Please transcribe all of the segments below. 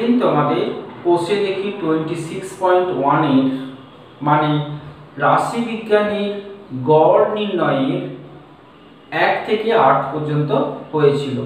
দিন তোমাদের কোষে দেখি 26.1 এর মানে রাশিবিজ্ঞানের গড় নির্ণয়ের 1 থেকে 8 পর্যন্ত হয়েছিল।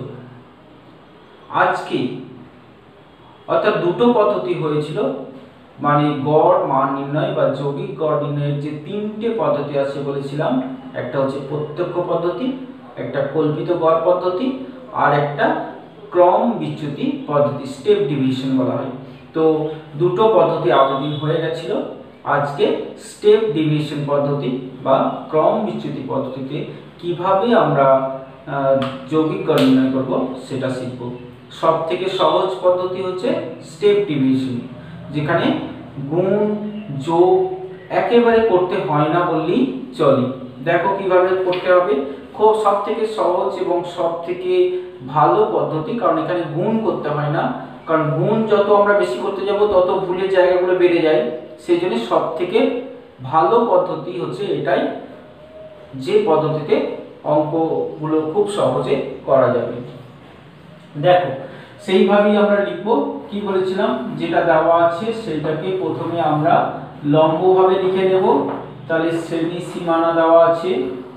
আজকে অর্থাৎ দুটো পদ্ধতি হয়েছিল, মানে গড় মান নির্ণয় বা যৌগিক গড় নির্ণয়ের যে তিনটে পদ্ধতি আছে বলেছিলাম, একটা হচ্ছে প্রত্যক্ষ পদ্ধতি, একটা কল্পিত গড় পদ্ধতি, আর একটা ক্রম বিচ্যুতি পদ্ধতি, স্টেপ ডিভিশন বলা হয়। তো দুটো পদ্ধতি আগের দিন হয়ে গেছিল। আজকে স্টেপ ডিভিশন পদ্ধতি বা ক্রম বিচ্যুতি পদ্ধতিতে কিভাবে আমরা যৌগিক গড় নির্ণয় করব সেটা শিখব। সব থেকে সহজ পদ্ধতি হচ্ছে স্টেপ ডিভিশন, যেখানে গুণ যোগ একেবারে করতে হয় না বললেই চলে। দেখো কিভাবে করতে হবে, খুব সব থেকে সহজ এবং সব থেকে ভালো পদ্ধতি, কারণ এখানে গুণ করতে হয় না, কারণ গুণ যত আমরা বেশি করতে যাব তত ভুলের জায়গাগুলো বেড়ে যায়। সেই জন্য সব থেকে ভালো পদ্ধতি হচ্ছে এটাই, যে পদ্ধতিতে অঙ্কগুলো খুব সহজে করা যাবে। দেখো সেইভাবেই আমরা লিখব। কি বলেছিলাম, যেটা দেওয়া আছে সেটাকে প্রথমে আমরা লম্বভাবে লিখে নেব। তাহলে শ্রেণী সীমানা দেওয়া আছে,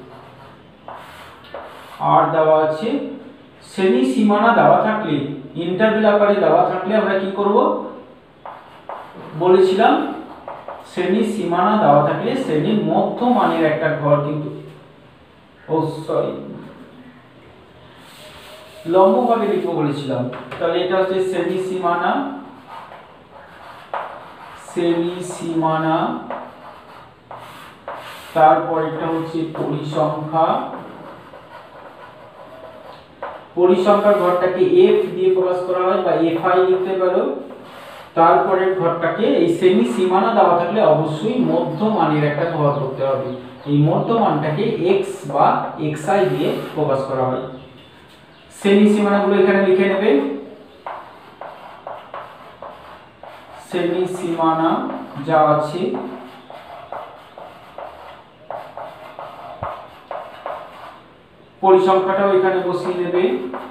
আর দেওয়া আছে শ্রেণী সীমানা দেওয়া থাকলে, ইন্টারভ্যাল আকারে দেওয়া থাকলে আমরা কি করব বলেছিলাম, শ্রেণী সীমানা দেওয়া থাকলে শ্রেণীর মধ্যমানের একটা ঘর কিন্তু লম্বভাবে লিখবো বলেছিলাম। তাহলে এটা হচ্ছে শ্রেণী সীমানা, শ্রেণী সীমানা, তারপর এটা হচ্ছে পরিসংখ্যা, পরিসংখ্যার ঘরটাকে এফ দিয়ে প্রকাশ করা হয় বা এফ আই লিখতে পারো। তারপরে ঘরটাকে এই শ্রেণী সীমানা দেওয়া থাকলে অবশ্যই মধ্যমানের একটা ঘর করতে হবে। এই মধ্যমানটাকে এক্স বা এক্স আই দিয়ে প্রকাশ করা হয়। শ্রেণী সীমানাগুলো এখানে লিখে নেবে। শ্রেণী সীমানা যা আছে পরিসংখ্যাটাও এখানে বসিয়ে দেবে,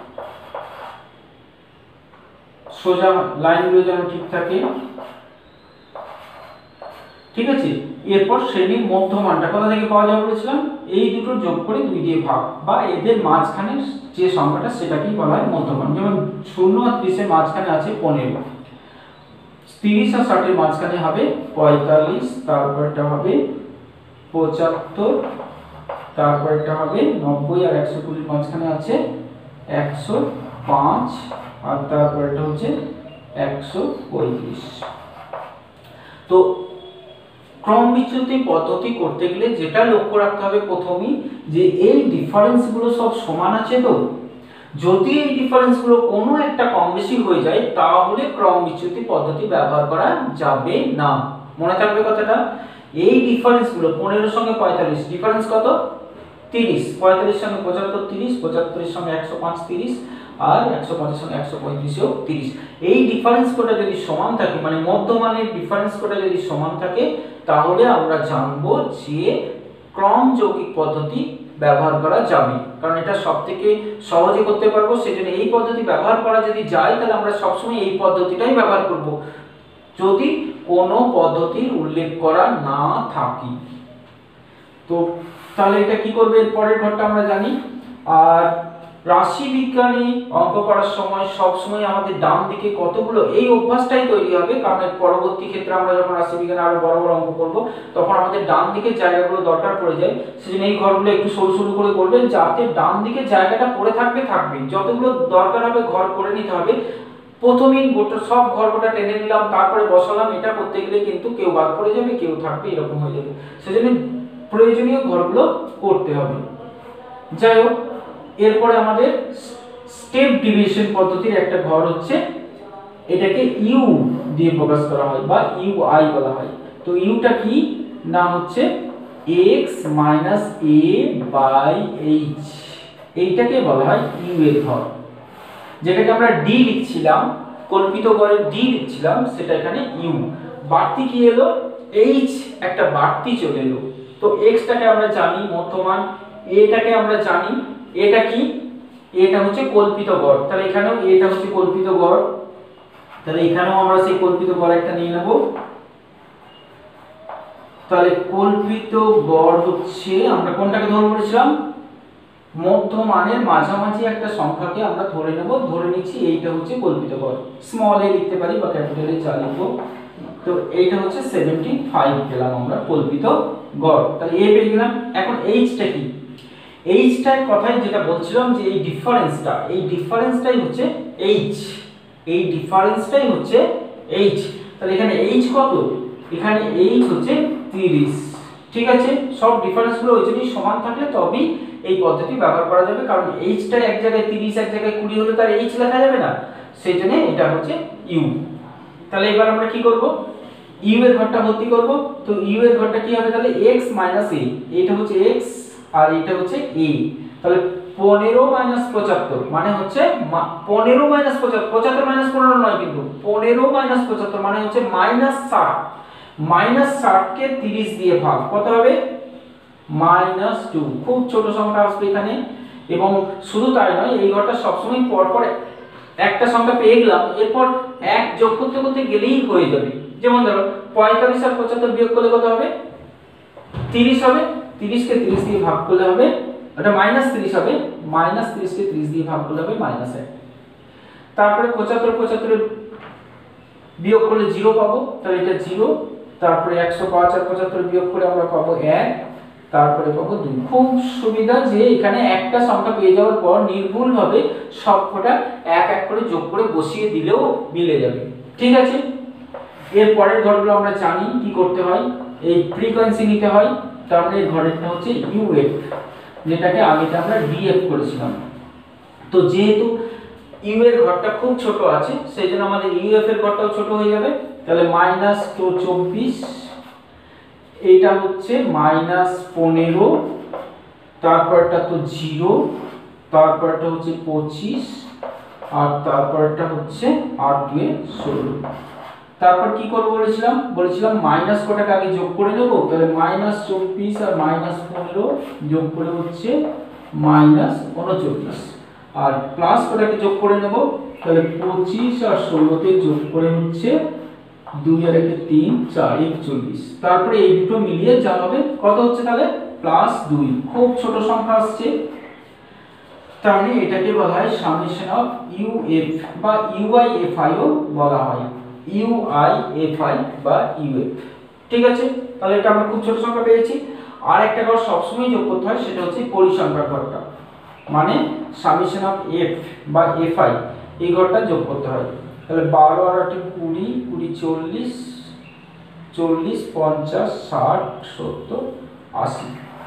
সোজা লাইনগুলো যেন ঠিক থাকে। ঠিক আছে, এরপর শ্রেণীর মধ্যমানটা কোথা থেকে পাওয়া যাবে বলেছিলাম, এই দুটো যোগ করে 2 দিয়ে ভাগ, বা এদের মাঝখানে যে সংখ্যাটা সেটাকেই বলা হয় মধ্যমান। যেমন 0 আর 30 এর মাঝখানে আছে 15, 30 আর 60 এর মাঝখানে হবে 45, তারপর এটা হবে 75, তারপর এটা হবে 90 আর 120 এর মাঝখানে আছে 105, আর তারপর এটা হচ্ছে 135। তো ক্রম বিচ্যুতি পদ্ধতি করতে গেলে যেটা লক্ষ্য রাখতে হবে প্রথমেই, যে এই ডিফারেন্সগুলো সব সমান আছে। তো যদি এই ডিফারেন্সগুলো কোনো একটা কম বেশি হয়ে যায় তাহলে ক্রম বিচ্যুতি পদ্ধতি ব্যবহার করা যাবে না। মনে থাকবে কথাটা। এই ডিফারেন্সগুলো 15 এর সঙ্গে 45 ডিফারেন্স কত, 30, 45 এর সঙ্গে 75 30, 75 এর সঙ্গে 105 30, আর 105 এর সঙ্গে 135 ও 30। এই ডিফারেন্স কোটা যদি সমান থাকে, মানে মধ্যমানের ডিফারেন্স কোটা যদি সমান থাকে, তাহলে আমরা জানবো যে ক্রম যৌগিক পদ্ধতি ব্যবহার করা যাবে, কারণ এটা সবথেকে সহজে করতে পারবো। সেজন্য এই পদ্ধতি ব্যবহার করা যদি যায় তাহলে আমরা সবসময় এই পদ্ধতিটাই ব্যবহার করব, যদি কোনো পদ্ধতির উল্লেখ করা না থাকে। তো তাহলে এটা কি করবে, এর পরের ঘরটা আমরা জানি। আর রাশি বিজ্ঞানে অঙ্ক করার সময় সব সময় আমাদের ডান দিকে কতগুলো, এই অভ্যাসটাই তৈরি হবে, কারণ পরবর্তী ক্ষেত্রে আমরা যখন রাশি বিজ্ঞানে আরো বড় বড় অঙ্ক করব তখন আমাদের ডান দিকে জায়গাগুলো দরকার পড়ে যায়। সেজন্য এই ঘরগুলো একটু সরু সরু করে করবেন, যাতে ডান দিকে জায়গাটা পড়ে থাকবে। যতগুলো দরকার হবে ঘর করে নিতে হবে। প্রথমেই গোটা সব ঘরটা টেনে নিলাম তারপরে বসালাম, এটা করতে গেলে কিন্তু কেউ বাদ পড়ে যাবে, কেউ থাকবে, এরকম হয়ে যাবে। সেজন্য প্রয়োজনীয় ঘরগুলো করতে হবে। যাই হোক, এরপরে আমাদের স্টেপ ডিভিশন পদ্ধতির একটা ঘর হচ্ছে, এটাকে ইউ দিয়ে প্রকাশ করা হয় বা ইউ আই বলা হয়। তো ইউটা কি না, হচ্ছে x minus a by h, এইটাকে বলা হয় ইউ এর ঘর। যেটাকে আমরা ডি লিখছিলাম, কল্পিত গড়ের ডি লিখছিলাম, সেটা এখানে ইউ। বাড়তি কি এলো, এইচ একটা বাড়তি চলে এলো। তো এক্সটাকে আমরা জানি মধ্যমান, এটাকে আমরা জানি, এটা কি, এটা হচ্ছে কল্পিত গড়। তাহলে এখানেও এটা হচ্ছে কল্পিত গড়, তাহলে এখানেও আমরা সেই কল্পিত গড় একটা নিয়ে নেব। তাহলে কল্পিত গড় হচ্ছে আমরা কোনটাকে ধরে বলেছিলাম, মধ্যমানের মাঝামাঝি একটা সংখ্যাকে আমরা ধরে নেব, ধরে নিচ্ছি এইটা হচ্ছে কল্পিত গড়, স্মল এ লিখতে পারি বা ক্যাপিটাল এ যা লিখবো। তো এইটা হচ্ছে 75 পেলাম আমরা কল্পিত গড়। তাহলে এ পেয়ে গেলাম। এখন এইচটা কি, এইচটার কথাই যেটা বলছিলাম যে এই ডিফারেন্সটাই হচ্ছে এইচ, এই ডিফারেন্সটাই হচ্ছে এইচ। তাহলে এখানে এইচ কত, এখানে এইচ হচ্ছে 30। ঠিক আছে, সব ডিফারেন্সগুলো ওই জন্যই সমান থাকলে তবেই এই পদ্ধতি ব্যবহার করা যাবে, কারণ এইচটা এক জায়গায় 30 এক জায়গায় 20 হলে তার এইচ লেখা যাবে না, সেই জন্য এটা হচ্ছে ইউ। তাহলে এবার আমরা কি করব, ইউ এর ঘরটা ভর্তি করব। তো ইউ এর ঘরটা কি হবে, তাহলে x - a, এটা হচ্ছে x আর এটা হচ্ছে a। তাহলে 15 - 75 মানে হচ্ছে 15 - 75, 75 - 15 নয় কিন্তু 15 - 75 মানে হচ্ছে -60। -60 কে 30 দিয়ে ভাগ, কত হবে -2। খুব ছোট সংখ্যা আসবে এখানে। এবং শুধু তাই নয়, এই ঘরটা সবসময় পর পর একটা সংখ্যা পেয়ে গেলাম, এরপর এক যোগ করতে করতে গেলেই হয়ে যাবে। যেমন ধরো 45 আর 75 বিয়োগ করলে কত হবে, 30 হবে। 30 কে 30 দিয়ে ভাগ করলে হবে, এটা -30 হবে, -30 কে 30 দিয়ে ভাগ করলে হবে -1। তারপরে 75 বিয়োগ করলে 0 পাবো, তাহলে এটা 0। তারপরে 105 আর 75 বিয়োগ করে আমরা পাবো 1, তারপরে পাবো 2। খুব সুবিধা যে এখানে একটা সংখ্যা পেয়ে যাওয়ার পর নির্ভুলভাবে সবকটা এক এক করে যোগ করে বসিয়ে দিলেও মিলে যাবে। ঠিক আছে, এর পরের ঘরগুলো আমরা জানি কি করতে হয়, এই ফ্রিকোয়েন্সি নিতে হয়। তার মানে ঘরেরটা হচ্ছে ইউএফ, যেটাকে আগেটা আমরা ডিএফ করেছিলাম। তো যেহেতু ইউ এর ঘরটা খুব ছোট আছে, সেই জন্য আমাদের ইউএফ এর ঘরটাও ছোট হয়ে যাবে। তাহলে -24, এইটা হচ্ছে -15, তারপরটা তো 0, তারপরটা হচ্ছে 25, আর তারপরটা হচ্ছে 8 2 16। তারপর কি করব বলেছিলাম মাইনাস কোটাকে আগে যোগ করে নেব। তাহলে -24 আর -15 যোগ করে হচ্ছে -39, আর প্লাস কোটাকে যোগ করে নেব। তাহলে 25 আর 16 তে যোগ করে হচ্ছে 2 আর 1 3 4 41। তারপরে এই দুটো মিলিয়ে যা হবে কত হচ্ছে, তাহলে +2। খুব ছোট সংখ্যা আসছে, তার মানে এটাকে বলা হয় সামেশন অফ ইউএফ বা ইউআইএফআই ও বলা হয়, ইউআইএফআই বা ইউএফ। ঠিক আছে, তাহলে এটা আমরা খুব ছোট সংখ্যা পেয়েছি। আর একটা ঘর সবসময় যোগ করতে হয়, সেটা হচ্ছে পরিসংখ্যার ঘরটা, মানে সামেশন অফ এফ বা এফআই, এই ঘরটা যোগ করতে হয়। তাহলে 12 আর 8 20, 20 40, 40 50 60 70 80।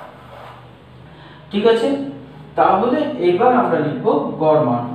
ঠিক আছে, তাহলে এবার আমরা লিখব গড় মান।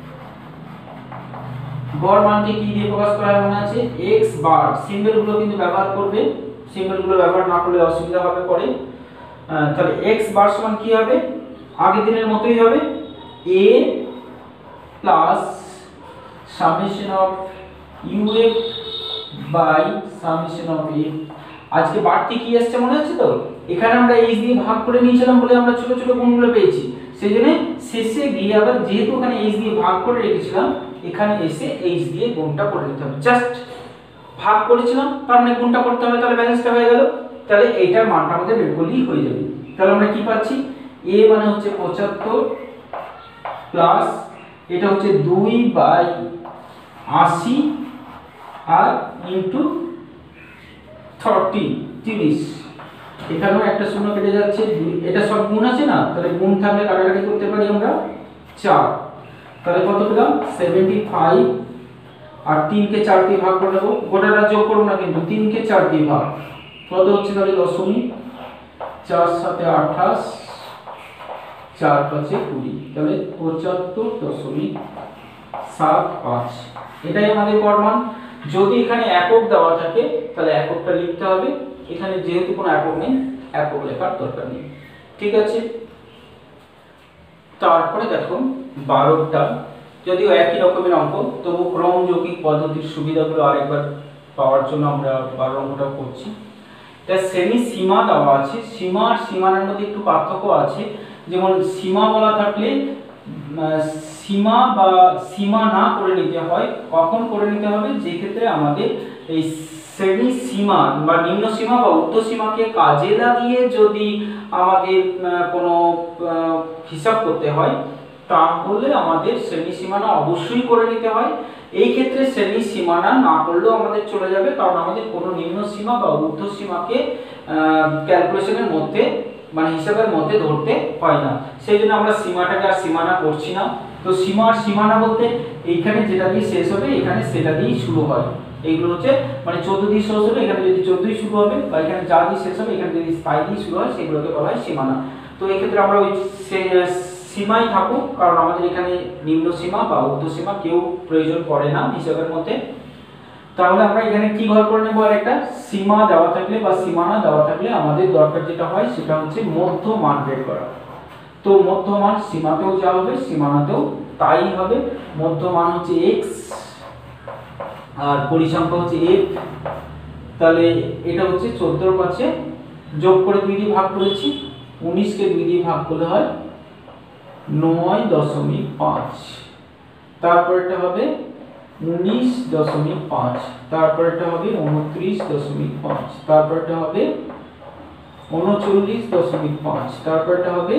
গড় মানকে কি দিয়ে প্রকাশ করা হয় মনে আছে, x বার। সিম্বল গুলো কিন্তু ব্যবহার করবে, সিম্বল গুলো ব্যবহার না করলে অসুবিধা হবে পরে। তাহলে x বার সমান কি হবে, আগের দিনের মতোই হবে a plus summation of uf by summation of f। আজকে বাড়তি কি আসছে মনে আছে তো, এখানে আমরা h দিয়ে ভাগ করে নিয়েছিলাম বলে আমরা ছোট ছোট গুণগুলো পেয়েছি, সেজন্য শেষে গিয়ে আবার যেহেতু ওখানে h দিয়ে ভাগ করে রেখেছিলাম, এখানে এসে h দিয়ে গুণটা করে নিতে হবে। জাস্ট ভাগ করেছিলাম, তার মানে গুণটা করতে হবে, তাহলে ব্যালেন্সটা হয়ে গেল। তাহলে এইটার মানটা আমাদের বের করলেই হয়ে যাবে। তাহলে আমরা কি পাচ্ছি, a মানে হচ্ছে 75 প্লাস এটা হচ্ছে 2/80 আর ইনটু 30। এখানেও একটা শূন্য কেটে যাচ্ছে, এটা সব গুণ আছে না, তাহলে গুণ থাকলে কাটাকাটি করতে পারি আমরা 4। তাহলে কত পেলাম 75, আর 3 কে 4 দিয়ে ভাগ করে দেবো, গোটাটা যোগ করব না কিন্তু 3 কে 4 দিয়ে ভাগ, কত হচ্ছে তাহলে 0.4 7 28 4 5 20, তাহলে 75.75। এটাই আমাদের গড় মান। যদি এখানে একক দেওয়া থাকে তাহলে এককটা লিখতে হবে, এখানে যেহেতু কোনো একক নেই, একক লেখার দরকার নেই। ঠিক আছে, তারপরে দেখো 12টা, যদিও একই রকমের অঙ্ক, তবু ক্রম যৌগিক পদ্ধতির সুবিধাগুলো আরেকবার পাওয়ার জন্য আমরা 12 অঙ্কটা করছি। এটা শ্রেণী সীমা দেওয়া আছে, সীমা আর সীমানার মধ্যে একটু পার্থক্য আছে। যেমন সীমা বলা থাকলে সীমা বা সীমানা করে নিতে হয়। কখন করে নিতে হবে? যে ক্ষেত্রে আমাদের এই শ্রেণী সীমা বা নিম্ন সীমা বা উর্ধ্ব সীমাকে কাজে লাগিয়ে যদি আমাদের কোনো হিসাব করতে হয়, তাহলে আমাদের শ্রেণী সীমানা অবশ্যই করে নিতে হয়। এই ক্ষেত্রে শ্রেণী সীমানা না করলেও আমাদের চলে যাবে, কারণ আমাদের কোনো নিম্ন সীমা বা ঊর্ধ্ব সীমাকে ক্যালকুলেশনের মধ্যে মানে হিসাবের মধ্যে ধরতে হয় না। সেই জন্য আমরা সীমাটাকে আর সীমানা করছি না। তো সীমানা বলতে এইখানে যেটা দিয়ে শেষ হবে এখানে সেটা দিয়েই শুরু হয়। এইগুলো হচ্ছে মানে 14 দিয়ে শেষ হবে, এখানে যদি 14 শুরু হবে, বা এখানে যা দিয়ে শেষ হবে এখানে যদি তাই দিয়ে শুরু হয়, সেগুলোকে বলা হয় সীমানা। তো এই ক্ষেত্রে আমরা ওই সীমাই থাকুক, কারণ আমাদের এখানে নিম্ন সীমা বা ঊর্ধ্ব সীমা কেউ প্রয়োজন পড়ে না হিসাবের মধ্যে। তাহলে আমরা এখানে কি ঘর করে নেব? আর একটা সীমা দেওয়া থাকলে বা সীমানা দেওয়া থাকলে আমাদের দরকার যেটা হয় সেটা হচ্ছে মধ্যমান বের করা। তো মধ্যমান সীমাতেও যা হবে সীমানাতেও তাই হবে। মধ্যমান হচ্ছে x আর পরিসংখ্যা হচ্ছে f। তাহলে এটা হচ্ছে 14 এর পাশে যোগ করে 2 দিয়ে ভাগ করেছি, 19 কে 2 দিয়ে ভাগ করলে হয় 9.5। তারপর এটা হবে 19.5, তারপর এটা হবে 29.5, তারপর এটা হবে 39.5, তারপর এটা হবে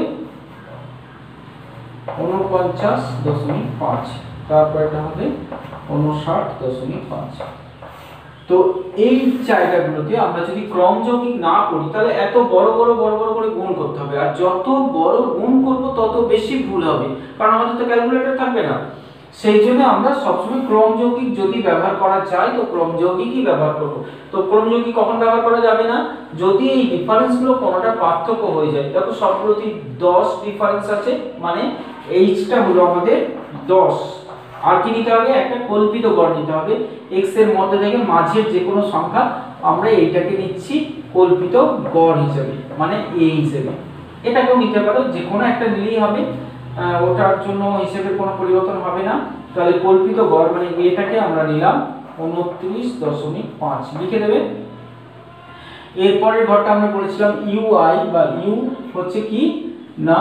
49.5, তারপর এটা হবে 59.5। তো এই জায়গাগুলোতে আমরা যদি ক্রম যৌগিক না করি তাহলে এত বড় বড় করে গুণ করতে হবে, আর যত বড় গুণ করব তত বেশি ভুল হবে, কারণ আমাদের তো ক্যালকুলেটর থাকবে না। সেই জন্য আমরা সবসময় ক্রম যৌগিক যদি ব্যবহার করা যায় তো ক্রম যৌগিকই ব্যবহার করব। তো ক্রম যৌগিক কখন ব্যবহার করা যাবে না? যদি এই ডিফারেন্সগুলো কোনোটা পার্থক্য হয়ে যায়। দেখো সবগুলোতে 10 ডিফারেন্স আছে, মানে এইচটা হলো আমাদের 10। আর কি নিতে হবে? একটা কল্পিত গড় নিতে হবে। x এর মধ্যে থেকে মাঝের যে কোনো সংখ্যা আমরা এইটাকে নিচ্ছি কল্পিত গড় হিসেবে, মানে a হিসেবে। এটাকেও নিতে পারো, যে কোনো একটা নিলেই হবে, ওটার জন্য হিসেবের কোনো পরিবর্তন হবে না। তাহলে কল্পিত গড় মানে এটাকে আমরা নিলাম 29.5 লিখে দেবে। এরপরের ঘরটা আমরা বলেছিলাম ইউআই বা ইউ হচ্ছে কি না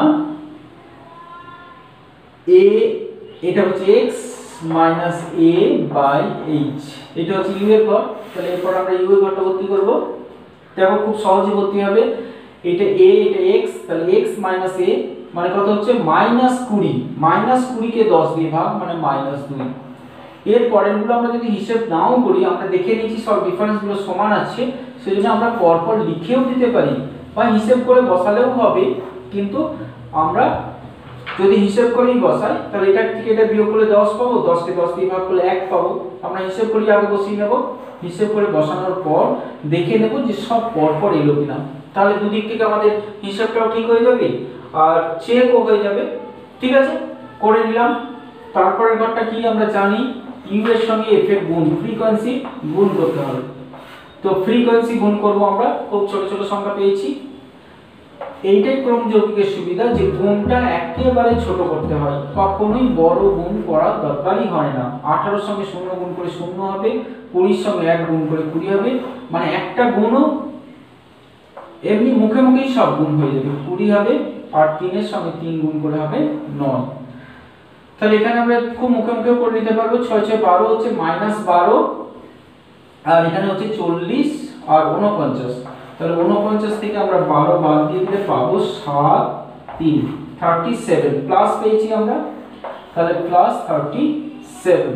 a, এটা হচ্ছে x minus a by h, এটা হচ্ছে ইউ এর ঘর। তাহলে এরপর আমরা ইউ এর ঘরটা ভর্তি করব। দেখো খুব সহজে ভর্তি হবে। এটা a, এটা x, তাহলে x মাইনাস a মানে কত হচ্ছে -20, -20 কে 10 দিয়ে ভাগ মানে -2। এর পরেরগুলো আমরা যদি হিসাব নাও করি, আমরা দেখে নিয়েছি সব ডিফারেন্সগুলো সমান আছে, সেজন্য আমরা পরপর লিখেও দিতে পারি বা হিসাব করে বসালেও হবে। কিন্তু আমরা যদি হিসাব করেই বসাই তাহলে এটা থেকে এটা বিয়োগ করলে 10 পাবো, 10 কে 10 দিয়ে ভাগ করলে 1 পাবো। আমরা হিসাব করি আগে বসিয়ে নেব, হিসাব করে বসানোর পর দেখে নেব যে সব পরপর এলো কিনা। তাহলে দুদিক থেকে আমাদের হিসাবটাও ঠিক হয়ে যাবে আর চেকও হয়ে যাবে। ঠিক আছে, করে নিলাম। তারপরের ঘরটা কি আমরা জানি, ইউ এর সঙ্গে এফ এর গুণ, ফ্রিকোয়েন্সি গুণ করতে হবে। তো ফ্রিকোয়েন্সি গুণ করব আমরা, খুব ছোট ছোট সংখ্যা পেয়েছি। এইটাই ক্রম যৌগিকের সুবিধা, যে গুণটা একেবারে ছোট করতে হয়, কখনোই বড় গুণ করার দরকারই হয় না। 18 এর সঙ্গে 0 গুণ করে 0 হবে, 20 এর সঙ্গে 1 গুণ করে 20 হবে, মানে একটা গুণও এমনি মুখে মুখেই সব গুণ হয়ে যাবে, 20 হবে। আর 3 এর সঙ্গে 3 গুণ করে হবে 9। তাহলে এখানে আমরা খুব মুখে মুখে করে নিতে পারবো। 6 6 12 হচ্ছে -12, আর এখানে হচ্ছে 40 আর 49। তাহলে 49 থেকে আমরা 12 বাদ দিয়ে দিলে পাবো 7 3 37, প্লাস পেয়েছি আমরা, তাহলে প্লাস 37।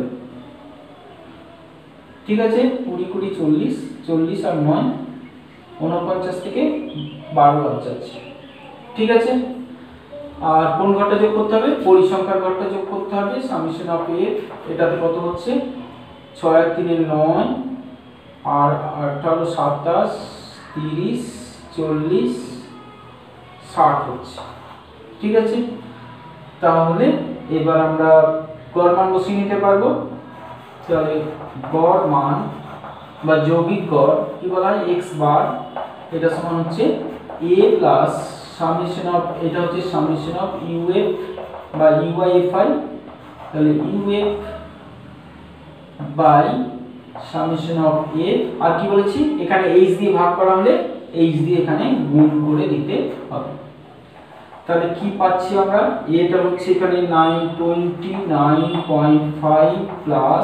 ঠিক আছে, 20 20 40, 40 আর 9 49 থেকে 12 বাদ যাচ্ছে। ঠিক আছে, আর কোন ঘরটা যোগ করতে হবে? পরিসংখ্যার ঘরটা যোগ করতে হবে। সামেশন অফ a, এটাতে কত হচ্ছে 6 আর 3 এর 9 আর 18 27 30 40 60 হচ্ছে। ঠিক আছে, তাহলে এবার আমরা গড় মান বসিয়ে নিতে পারবো। তাহলে গড় মান বা যৌগিক গড় কি বলা হয়, x বার, এটা সমান হচ্ছে a প্লাস সামেশন অফ, এটা হচ্ছে সামেশন অফ uf বা uifi। তাহলে uf by summation of a, আর কি বলেছি এখানে h দিয়ে ভাগ করা হলে h দিয়ে এখানে গুণ করে দিতে হবে। তাহলে কি পাচ্ছি আমরা, এটা হচ্ছে এখানে 929.5 প্লাস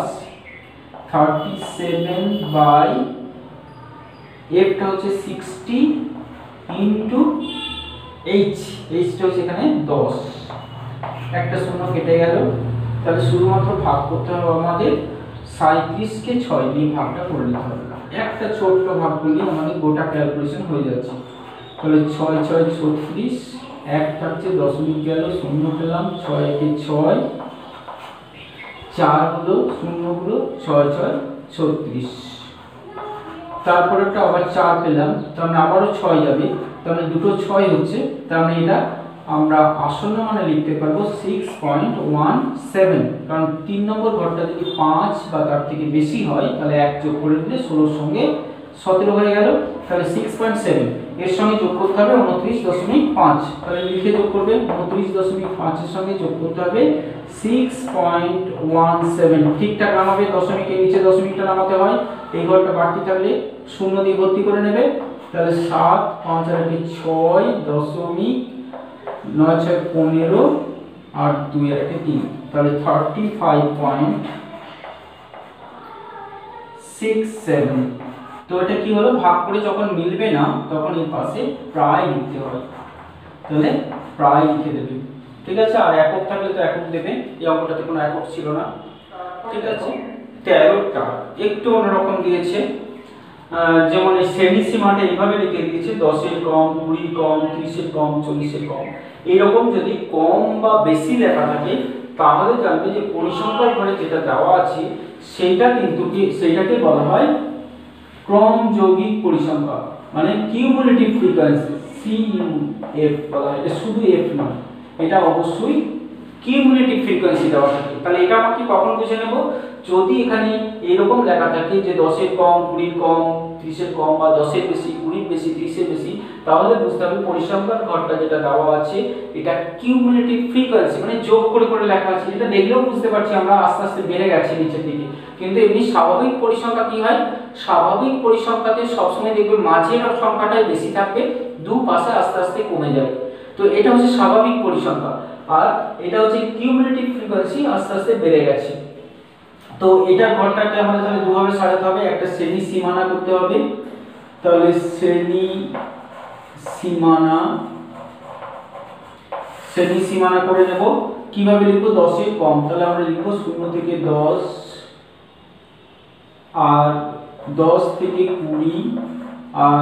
37 বাই এফটা হচ্ছে 60 ইন্টু এইচটা হচ্ছে এখানে 10, একটা শূন্য কেটে গেল। তাহলে শুধুমাত্র ভাগ করতে হবে আমাদের 37কে 6 দিয়ে ভাগটা করে নিতে হবে, একটা ছোট্ট ভাগ করলে আমাদের গোটা ক্যালকুলেশন হয়ে যাচ্ছে। তাহলে 6 6 36, এক থাকছে দশমিক গেল, শূন্য পেলাম, 6 একে 6, 4 হলো, শূন্য হলো, 6 6 36, তারপরে একটা আবার 4 পেলাম, তার মানে আবারও 6 যাবে, তার মানে দুটো 6 হচ্ছে, তার মানে এটা আমরা আসন্ন মানে লিখতে পারবো 6.17, কারণ 3 নম্বর ঘরটা যদি 5 বা তার থেকে বেশি হয় তাহলে 1 যোগ করে দিলে 16 সঙ্গে 17 হয়ে গেল, তাহলে 6.7 এর সঙ্গে যোগ করতে হবে 29.5, তাহলে লিখে যোগ করবে 29.5 এর সঙ্গে যোগ করতে হবে 6.17, ঠিকঠাক নামাবে, দশমিকের নিচে দশমিকটা নামাতে হয়, এই ঘরটা বাড়তি থাকলে শূন্য দিয়ে ভর্তি করে নেবে। তাহলে 7 5 আর 6 দশমিক 9 6 15 আর 2 আর 3, তাহলে 35.67। তো এটা কি হলো, ভাগ করে যখন মিলবে না তখন এর পাশে প্রায় লিখতে হয়, তাহলে প্রায় লিখে দেবে, ঠিক আছে। আর একক থাকলে তো একক দেবে, এই অঙ্কটাতে কোনো একক ছিল না, ঠিক আছে। 13টা একটু অন্যরকম দিয়েছে, যেমন এই শ্রেণী সীমাটা এইভাবে লিখে দিয়েছে 10-এর কম, 20 কম, 30-এর কম, 40-এর কম, এইরকম যদি কম বা বেশি লেখা থাকে তাহলে জানবে যে পরিসংখ্যার ঘরে যেটা দেওয়া আছে সেটা কিন্তু সেইটাকে বলা হয় ক্রম যৌগিক পরিসংখ্যা, মানে কিউমুলেটিভ ফ্রিকোয়েন্সি, CUF বলা হয়, এটা শুধু এফ নয়, এটা অবশ্যই কিউমুলেটিভ ফ্রিকোয়েন্সি দেওয়া থাকে। তাহলে এটা আমাকে কখন বুঝে নেব, যদি এখানে এরকম লেখা থাকে যে 10-এর কম, 20-এর কম, 30-এর কম, বা 10-এর বেশি, 20-এর বেশি, 30-এর বেশি, তাহলে বুঝতে হবে পরিসংখ্যার ঘরটা যেটা দেওয়া আছে এটা কিউমুলেটিভ ফ্রিকোয়েন্সি, মানে যোগ করে করে লেখা আছে। এটা দেখলেও বুঝতে পারছি আমরা আস্তে আস্তে বেড়ে গেছে নিচের দিকে, কিন্তু এমনি স্বাভাবিক পরিসংখ্যা কি হয়, স্বাভাবিক পরিসংখ্যাতে সবসময় দেখবে মাঝের সংখ্যাটাই বেশি থাকবে, দু পাশে আস্তে আস্তে কমে যায়। তো এটা হচ্ছে স্বাভাবিক পরিসংখ্যা, আর এটা হচ্ছে কিউমুলেটিভ ফ্রিকোয়েন্সি, আস্তে আস্তে বেড়ে গেছে। তো এটা ঘরটাকে আমাদের তাহলে দুভাবে সাজাতে হবে, একটা শ্রেণী সীমানা করতে হবে, তাহলে শ্রেণী সীমানা করে নেব। কিভাবে লিখবো, 10-এর কম, তাহলে আমরা লিখবো 0 থেকে 10, আর 10 থেকে 20, আর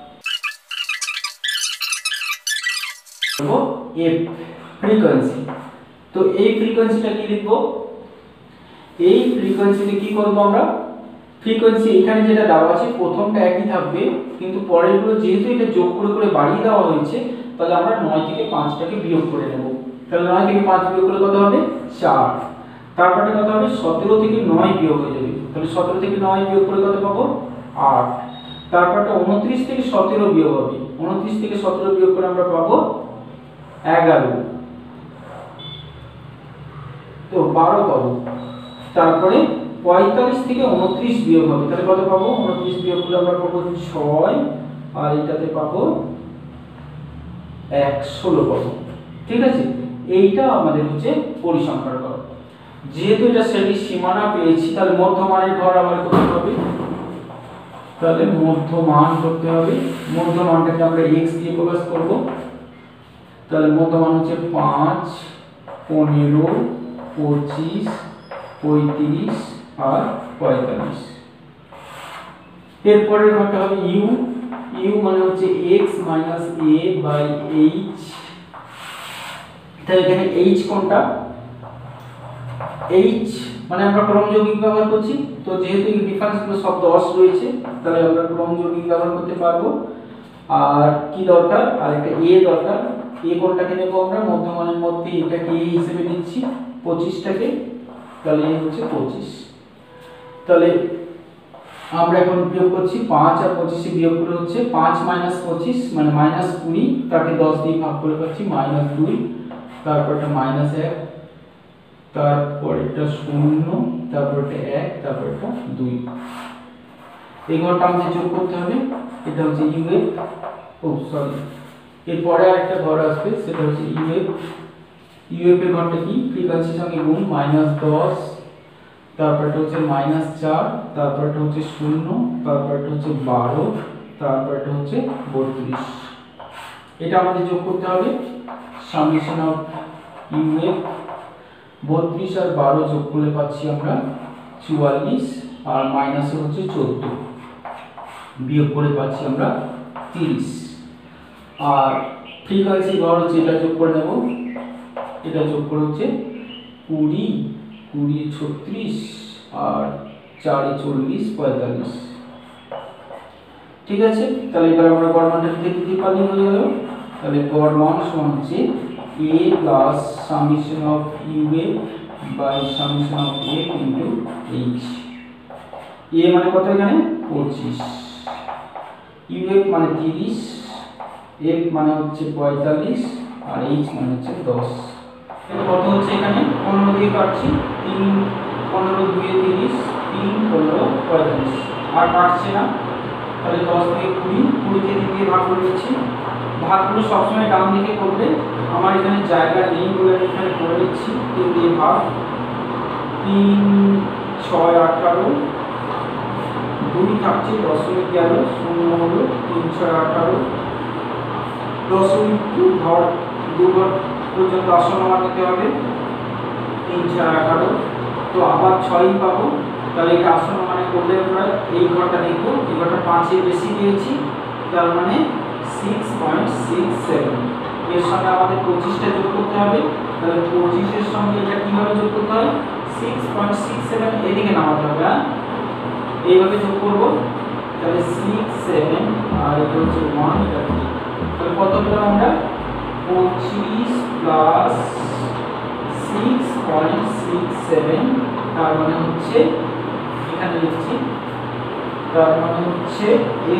এফ ফ্রিকোয়েন্সি। তো এই ফ্রিকোয়েন্সিটা কি লিখবো, এই ফ্রিকোয়েন্সিতে কি করব আমরা, ফ্রিকোয়েন্সি এখানে যেটা দেওয়া আছে প্রথমটা একই থাকবে, কিন্তু পরেরগুলো যেহেতু এটা যোগ করে করে বাড়িয়ে দেওয়া হয়েছে, তাহলে আমরা 9 থেকে 5টাকে বিয়োগ করে নেব। তাহলে 9 থেকে 5 বিয়োগ করলে কত হবে, 4, তারপরে কত হবে, 17 থেকে 9 বিয়োগ হয়ে যাবে, তাহলে 17 থেকে 9 বিয়োগ করে কত পাবো, 8, তারপরটা 29 থেকে 17 বিয়োগ হবে, 29 থেকে 17 বিয়োগ করে আমরা পাবো 11, তো 12 পাবো, তারপরে 45 থেকে 29 বিয়োগ হবে, তাহলে কত পাবো, 29 বিয়োগ করলে আমরা পাবো 6, আর এটাতে পাবো 16 পাবো, ঠিক আছে। এইটা আমাদের হচ্ছে পরিসংখ্যার ঘর। যেহেতু এটা শ্রেণীর সীমানা পেয়েছি, তাহলে মধ্যমানের ঘর আবার করতে হবে, তাহলে মধ্যমান করতে হবে, মধ্যমানটাকে আমরা x দিয়ে প্রকাশ করব, তাহলে মধ্যমান হচ্ছে 5 15 25 35 আর 45। এরপরের ঘরটা হবে u মানে হচ্ছে x minus a by h, তাহলে এখানে h কোনটা, h মানে আমরা ক্রম যৌগিক ব্যবহার করছি, তো যেহেতু এই ডিফারেন্সগুলো সব 10 রয়েছে তাহলে আমরা ক্রম যৌগিক ব্যবহার করতে পারবো। আর কি দরকার, আর একটা a দরকার, a কোনটাকে নেব আমরা, মধ্যমানের মধ্যে এটাকে a হিসেবে নিচ্ছি, 25টাকে, তাহলে a হচ্ছে 25। তাহলে আমরা এখন বিয়োগ করছি, 5 আর 25 বিয়োগ করে হচ্ছে 5 মাইনাস 25 মানে মাইনাস 20, তাকে 10 দিয়ে ভাগ করে পাচ্ছি -2, তারপরটা -1, তারপরেটা 0, তারপরটা 1, তারপরটা 2। এই ঘরটা আমাদের যোগ করতে হবে, এটা হচ্ছে u এর, ও সরি এরপরে আরেকটা ঘর আসবে, সেটা হচ্ছে ইউএফ। ইউএফ এর ঘরটা কি, ফ্রিকোয়েন্সির সঙ্গে গুণ -10, তারপরটা হচ্ছে -4, তারপরটা হচ্ছে 0, তারপরটা হচ্ছে 12, তারপরটা হচ্ছে 32। এটা আমাদের যোগ করতে হবে। সামেশন অফ ইউএফ 32 আর 12 যোগ করলে পাচ্ছি আমরা 44, আর মাইনাসে হচ্ছে 14, বিয়োগ করে পাচ্ছি আমরা 30। আর ফ্রিকোয়েন্সি ঘর হচ্ছে এটা যোগ করে নেব, এটা যোগ করে হচ্ছে 20, 20 36, আর 4 40 45। ঠিক আছে, তাহলে এবার আমরা গড় মানটা দিতে পারলে হয়ে গেল। তাহলে গড় মান সমান হচ্ছে a plus summation of u f by summation of f into h. a মানে কত এখানে 25, ইউএফ মানে 30, এফ মানে হচ্ছে 45, আর এইচ মানে হচ্ছে 10। কত হচ্ছে এখানে 15 দিয়ে কাটছি, 3 15 2 30, 3 15 45, আর কাটছে না। তাহলে 10 থেকে 20, 20 কে 3 দিয়ে ভাগ করে দিচ্ছি। ভাগগুলো সবসময় ডান দিকে করবে, আমার এখানে জায়গা নেই বলে আমি এখানে করে দিচ্ছি। 3 দিয়ে ভাগ, 3 6 18, 2 থাকছে, দশমিক গেল, 0 হলো, 3 6 18, দশমিক ঘর 2 ঘর পর্যন্ত আসন্ন মান নিতে হবে, 3 6 18। তো আবার 6ই পাবো, তাহলে এটা আসন্ন মানে করলে আমরা এই ঘরটা দেখবো, এই ঘরটা 5 এর বেশি পেয়েছি, তার মানে 6.67। এর সঙ্গে আমাদের 25টা যোগ করতে হবে। তাহলে 25 এর সঙ্গে এটা কিভাবে যোগ করতে হয়, 6.67 এদিকে নামাতে হবে, হ্যাঁ এইভাবে যোগ করব। তাহলে 6 7, আর এটা হচ্ছে 1, এটা 3। তাহলে কত পেলাম আমরা, 25 প্লাস 6.67, তার মানে হচ্ছে এখানে লিখছি, তার মানে হচ্ছে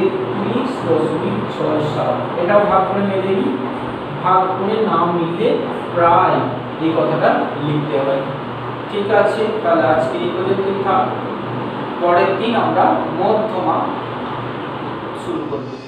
31.67। এটাও ভাগ করে মেলে নিই, ভাগ করে না মিললে প্রায় এই কথাটা লিখতে হয়। ঠিক আছে, তাহলে আজকে এই পর্যন্তই থাক। পরের দিন আমরা মধ্যমা শুরু করব।